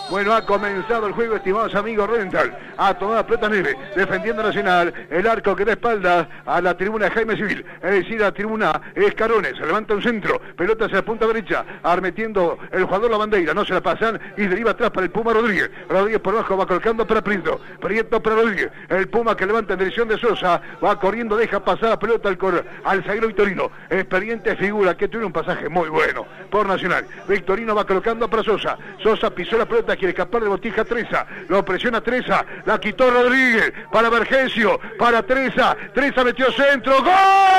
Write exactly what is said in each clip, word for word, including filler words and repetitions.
Bueno, ha comenzado el juego, estimados amigos. Rental ha tomado la pelota Neve, defendiendo Nacional, el arco que da espalda a la tribuna de Jaime Civil, es decir, a la tribuna Escarones, se levanta un centro, pelota hacia la punta derecha, armetiendo el jugador la bandera, no se la pasan y deriva atrás para el Puma Rodríguez, Rodríguez por abajo va colocando para Prieto, Prieto para Rodríguez, el Puma que levanta en dirección de Sosa, va corriendo, deja pasar la pelota al, cor, al zaguero Victorino, experiente figura que tuvo un pasaje muy bueno por Nacional, Victorino va colocando para Sosa, Sosa pisó la pelota, quiere escapar de Botija Treza, lo presiona Treza, la quitó Rodríguez, para Vergesio, para Treza, Treza metió centro, ¡gol!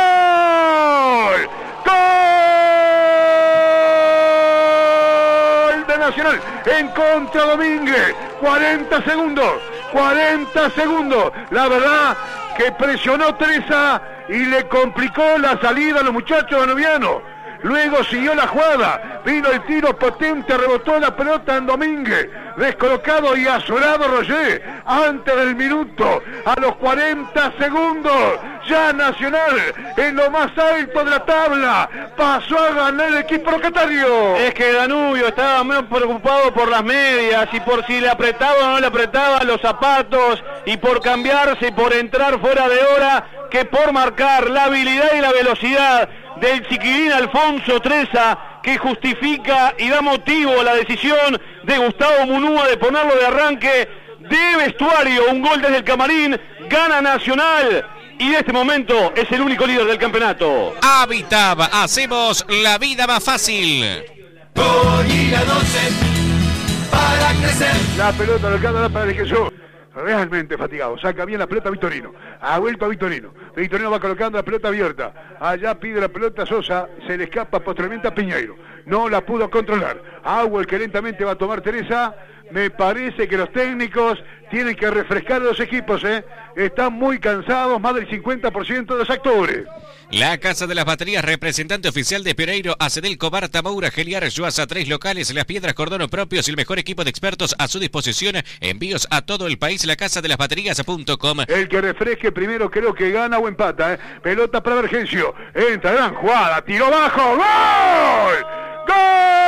¡Gol de Nacional! En contra Domínguez, cuarenta segundos, cuarenta segundos, la verdad que presionó Treza y le complicó la salida a los muchachos danubianos. Luego siguió la jugada, vino el tiro potente, rebotó la pelota en Domínguez, descolocado y azorado Roger, antes del minuto, a los cuarenta segundos, ya Nacional, en lo más alto de la tabla, pasó a ganar el equipo locatario. Es que Danubio estaba muy preocupado por las medias, y por si le apretaba o no le apretaba los zapatos, y por cambiarse, y por entrar fuera de hora, que por marcar la habilidad y la velocidad del chiquilín Alfonso Treza, que justifica y da motivo a la decisión de Gustavo Munúa de ponerlo de arranque de vestuario. Un gol desde el camarín, gana Nacional y en este momento es el único líder del campeonato. Habitab, hacemos la vida más fácil. Gorila doce para crecer. La pelota lo queda para el Jesús. Realmente fatigado, saca bien la pelota Victorino, ha vuelto a Victorino, Victorino va colocando la pelota abierta, allá pide la pelota Sosa, se le escapa posteriormente a Piñeiro, no la pudo controlar, Agua que lentamente va a tomar Teresa. Me parece que los técnicos tienen que refrescar a los equipos, ¿eh? Están muy cansados, más del cincuenta por ciento de los actores. La Casa de las Baterías, representante oficial de Pereiro, Acedelco, Barta, Moura, Geliar, Yuasa, tres locales, Las Piedras, Cordono propios y el mejor equipo de expertos a su disposición. Envíos a todo el país, la casa de las baterías punto com. El que refresque primero creo que gana o empata, ¿eh? Pelota para Vergencio, entra, gran jugada, tiró bajo, ¡gol! ¡Gol!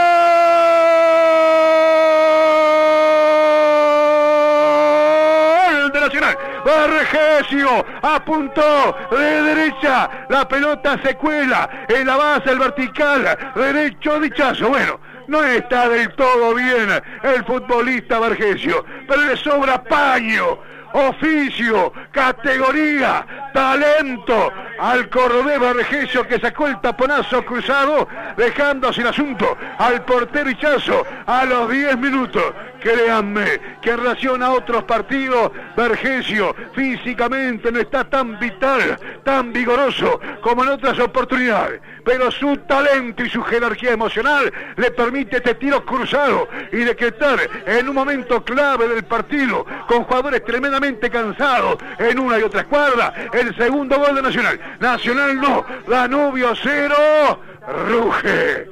Vergesio apuntó de derecha, la pelota se cuela en la base, el vertical derecho Dichazo. Bueno, no está del todo bien el futbolista Vergesio, pero le sobra paño, oficio, categoría, talento al cordobés Vergesio, que sacó el taponazo cruzado, dejando sin asunto al portero Hichazo a los diez minutos. Créanme que en relación a otros partidos, Vergesio físicamente no está tan vital, tan vigoroso como en otras oportunidades, pero su talento y su jerarquía emocional le permite este tiro cruzado y decretar en un momento clave del partido, con jugadores tremendamente cansados en una y otra escuadra, el segundo gol de Nacional. Nacional no, Danubio cero, ruge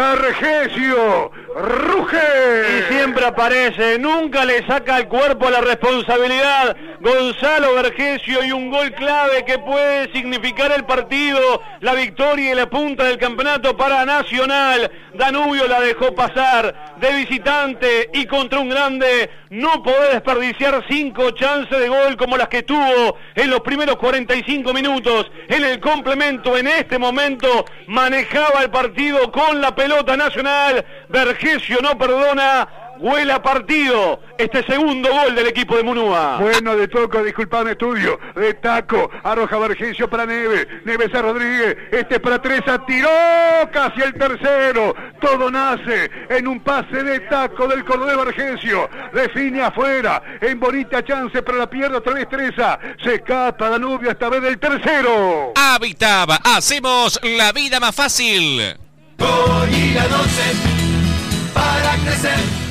Vergesio, ruge. Y siempre aparece, nunca le saca el cuerpo a la responsabilidad Gonzalo Vergesio, y un gol clave que puede significar el partido, la victoria y la punta del campeonato para Nacional. Danubio la dejó pasar de visitante y contra un grande no podés desperdiciar cinco chances de gol como las que tuvo en los primeros cuarenta y cinco minutos. En el complemento, en este momento, manejaba el partido con la pelota Nacional. Vergesio no perdona, huela partido este segundo gol del equipo de Munúa. Bueno, de toco, disculpame, estudio, de taco, arroja Vergesio para Neves, Neves a Rodríguez, este para Treza, tiró casi el tercero, todo nace en un pase de taco del cordobés Vergesio, define afuera, en bonita chance, pero la pierde otra vez Treza, se escapa Danubio esta vez del tercero. Habitab, hacemos la vida más fácil. Gorila doce para crecer.